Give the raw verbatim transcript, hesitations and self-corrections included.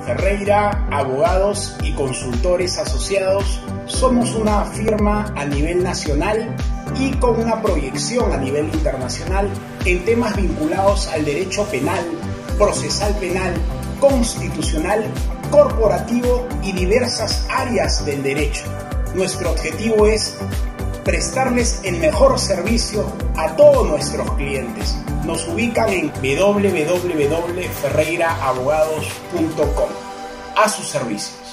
Ferreira, abogados y consultores asociados, somos una firma a nivel nacional y con una proyección a nivel internacional en temas vinculados al derecho penal, procesal penal, constitucional, corporativo y diversas áreas del derecho. Nuestro objetivo es prestarles el mejor servicio a todos nuestros clientes. Nos ubican en w w w punto ferreira abogados punto com. A sus servicios.